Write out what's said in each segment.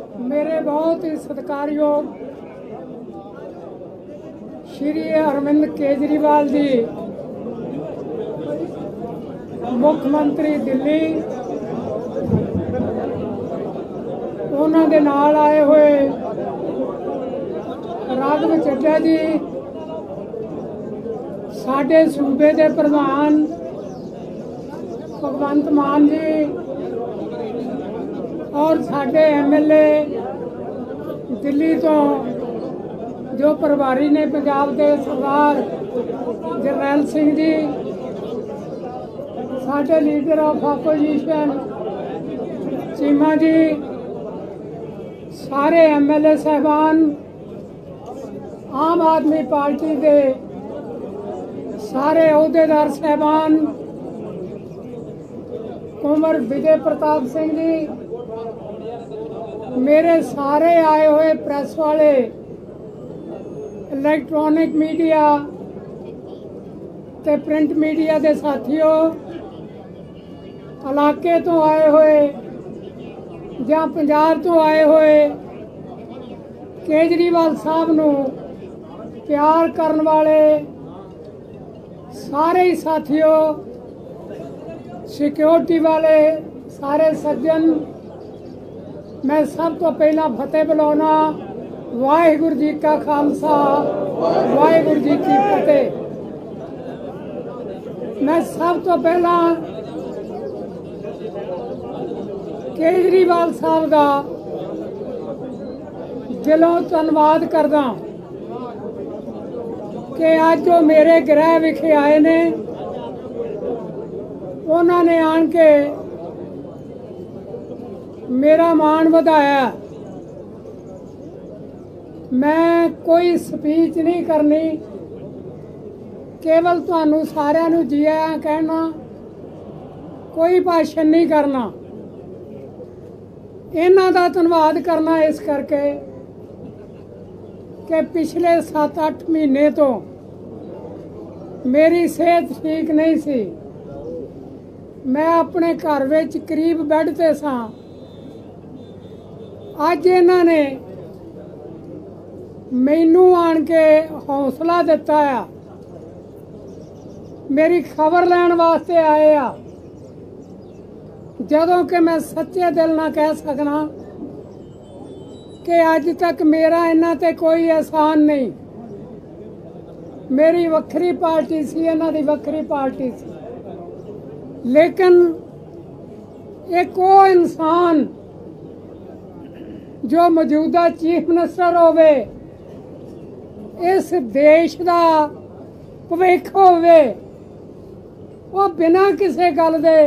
मेरे बहुत ही सत्कारयोग श्री अरविंद केजरीवाल जी मुख्यमंत्री दिल्ली उन्होंने नाल आए हुए राघव चड्ढा जी साडे सूबे के प्रधान भगवंत मान जी और साडे MLA दिल्ली तो जो प्रभारी ने पंजाब के सरदार जरनैल सिंह जी, साडे leader of opposition Cheema ji, सारे MLA साहबान, आम आदमी पार्टी के सारे अहुदेदार साहबान, कुंवर विजय प्रताप सिंह जी, मेरे सारे आए हुए प्रेस वाले, इलैक्ट्रॉनिक मीडिया ते प्रिंट मीडिया के साथियों, इलाके तो आए हुए या पंजाब तो आए हुए केजरीवाल साहब नूं प्यार करने वाले सारे ही साथियों, सिक्योरिटी वाले सारे सज्जन, मैं सब तो पहला फतेह बुलाना। वाहिगुरु जी का खालसा, वाहिगुरु जी की फतेह। मैं सब तो पहला केजरीवाल साहब का दिलों धन्यवाद करदा कि अज जो मेरे गृह विखे आए ने, उन्होंने आन के मेरा मान ਵਧਾਇਆ। मैं कोई स्पीच नहीं करनी, केवल तुहानू सारिਆਂ ਨੂੰ जी आया कहना, कोई भाषण नहीं करना। इन्हां दा धन्यवाद करना इस करके कि पिछले 7-8 महीने तो मेरी सेहत ठीक नहीं सी। मैं अपने घर विच करीब बैड ते सां। अज इन्हां ने मैनू आन के हौसला दिता आ, मेरी खबर लैण वास्ते आए आ, जदों कि मैं सच्चे दिल ना कह सकना कि अज तक मेरा इन्हां ते कोई एहसान नहीं। मेरी वक्री पार्टी सी, इन्हां दी वक्री पार्टी सी, लेकिन एक वो इंसान जो मौजूदा चीफ मिनिस्टर होवे, इस देश का भविख होवे, वो बिना किसी गल दे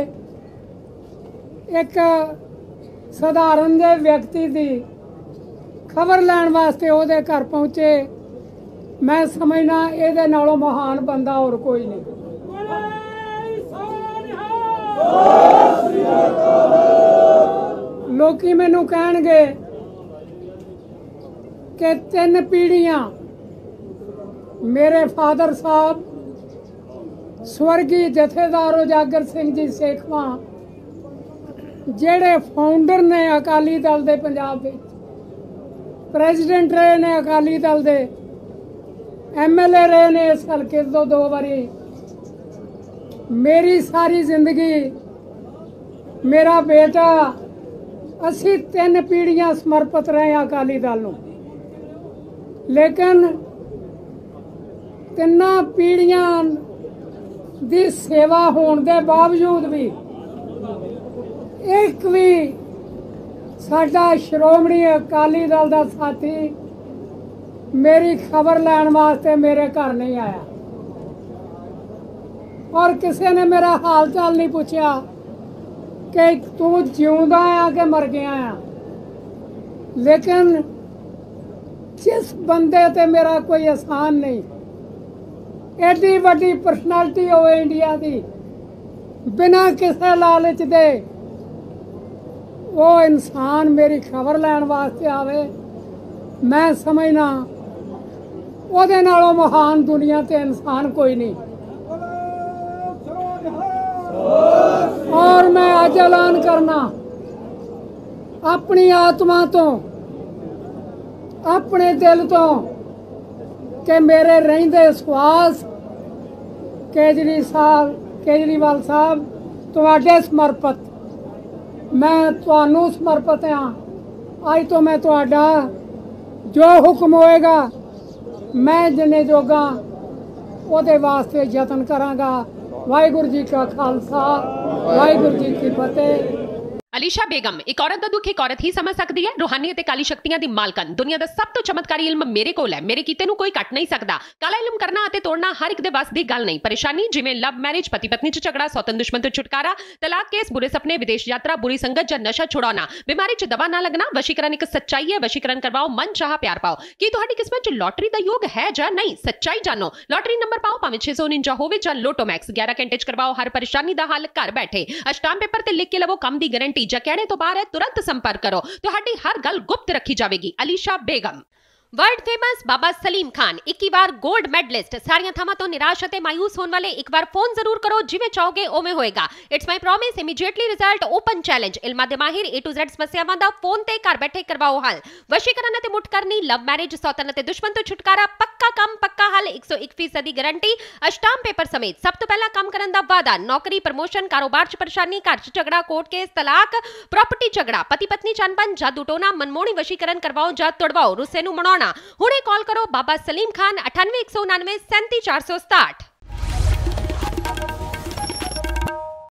एक साधारण जे व्यक्ति की खबर लैण वास्ते उहदे घर पहुंचे। मैं समझना इहदे नालों महान बंदा और कोई नहीं। लोकी मैनू कहणगे कि 3 पीढ़ियां मेरे फादर साहब स्वर्गीय जथेदार उजागर सिंह जी सेखवा, जेड़े फाउंडर ने अकाली दल दे पंजाब विच, प्रेजिडेंट रहे ने अकाली दल दे, MLA रहे ने इस हल्के तो 2 बारी। मेरी सारी जिंदगी, मेरा बेटा, असी 3 पीढ़ियां समर्पित रहे अकाली दल नूं, लेकिन 3 पीढ़ियां दी सेवा होने के बावजूद भी एक भी साडा श्रोमणी अकाली दल का साथी मेरी खबर लैण वास्ते मेरे घर नहीं आया, और किसी ने मेरा हाल चाल नहीं पूछा कि तू जिउंदा आ कि मर गया आ। लेकिन जिस बंदे ते मेरा कोई एहसान नहीं, एडी वड्डी पर्सनैलिटी होवे इंडिया की, बिना किसी लालच दे वो इंसान मेरी खबर लैण वास्ते आवे, मैं समझना ਉਹਦੇ नालों महान दुनिया ते इंसान कोई नहीं। और मैं अज ऐलान करना अपनी आत्मा तो अपने दिल तो कि मेरे रहिंदे सवास केजरीवाल साहब तुहाडे समर्पित, मैं तुहानू समर्पित हाँ। अज तो मैं तुहाडा जो हुक्म होएगा मैं जिन्ने जोगा ਉਹਦੇ वास्ते यतन करांगा। वाहिगुरू जी का खालसा, वाहिगुरू जी की फतेह। ਅਲੀਸ਼ਾ ਬੇਗਮ ਇੱਕ ਔਰਤ ਦਾ ਦੁੱਖ ਇੱਕ ਔਰਤ ਹੀ ਸਮਝ ਸਕਦੀ ਹੈ। ਰੂਹਾਨੀ ਅਤੇ ਕਾਲੀ ਸ਼ਕਤੀਆਂ ਦੀ ਮਾਲਕਨ, ਦੁਨੀਆ ਦਾ ਸਭ ਤੋਂ ਚਮਤਕਾਰੀ ਇਲਮ ਮੇਰੇ ਕੋਲ ਹੈ। ਮੇਰੇ ਕੀਤੇ ਨੂੰ ਕੋਈ ਕੱਟ ਨਹੀਂ ਸਕਦਾ। ਕਾਲਾ ਇਲਮ ਕਰਨਾ ਅਤੇ ਤੋੜਨਾ ਹਰ ਇੱਕ ਦੇ ਵੱਸ ਦੀ ਗੱਲ ਨਹੀਂ। ਪਰੇਸ਼ਾਨੀ ਜਿਵੇਂ ਲਵ ਮੈਰਿਜ, ਪਤੀ ਪਤਨੀ ਚ ਝਗੜਾ, ਸੌਤਨ ਦੁਸ਼ਮਣ ਤੋਂ ਛੁਟਕਾਰਾ, ਤਲਾਕ ਕੇਸ, ਬੁਰੇ ਸੁਪਨੇ, ਵਿਦੇਸ਼ ਯਾਤਰਾ, ਬੁਰੀ ਸੰਗਤ ਜਾਂ ਨਸ਼ਾ ਛੁਡਾਉਣਾ, ਬਿਮਾਰੀ ਚ ਦਵਾ ਨਾ ਲੱਗਣਾ। ਵਸ਼ੀਕਰਨ ਇੱਕ ਸੱਚਾਈ ਹੈ। ਵਸ਼ੀਕਰਨ ਕਰਵਾਓ, ਮਨ ਚਾਹਾ ਪਿਆਰ ਪਾਓ। ਕੀ ਤੁਹਾਡੀ ਕਿਸਮਤ ਚ ਲੋਟਰੀ ਦਾ ਯੋਗ ਹੈ ਜਾਂ ਨਹੀਂ? ਸੱਚਾਈ ਜਾਣੋ। ਲੋਟਰੀ ਨੰਬਰ ਪਾਓ, ਭਾਵੇਂ 649 ਹੋਵੇ ਜਾਂ ਲੋਟੋ ਮੈਕਸ। 11 ਘੰਟੇ ਚ ਕਰਵਾਓ ਹਰ ਪਰੇਸ਼ਾਨੀ ਦਾ ਹੱਲ ਘਰ ਬੈਠੇ। ਅਸ਼ਟਾਮ ਪੇਪਰ ਤੇ ਲਿਖ ਕੇ ਲਵੋ ਕੰਮ ਦੀ ਗਾਰੰਟੀ। ਜਾਂ ਕਹਿਣੇ ਤੋਂ ਬਾਹਰ तुरंत संपर्क करो, ਤੁਹਾਡੀ हर गल गुप्त रखी जाएगी। अलीशा बेगम। वर्ल्ड फेमस बाबा सलीम खान 21 बार गोल्ड मेडलिस्ट। सारियां थावां तो निराश अते मायूस होने वाले एक बार फोन जरूर करो, जिवें चाहोगे उवें होएगा। It's my promise, immediately result, open challenge. इल्मां दे माहिर A to Z समस्यावां दा फोन ते घर बैठे करवाओ हल। वशीकरण अते मुठ करनी, लव मैरिज, सौतन अते दुश्मन तो छुटकारा, पक्का काम पक्का हल, 101% दी गारंटी, अष्टाम पेपर समेत। सब तो पहला काम करन दा वादा, नौकरी, प्रमोशन, कारोबार च परेशानी, घर च झगड़ा, कोर्ट केस, तलाक, प्रॉपर्टी झगड़ा, पति पत्नी च अनबन, जादू टोना, मनमोहनी वशीकरण करवाओ जां तोड़वाओ, रुस्से नूं मनाउणा। हुणे कॉल करो बाबा सलीम खान 98 199 37 467।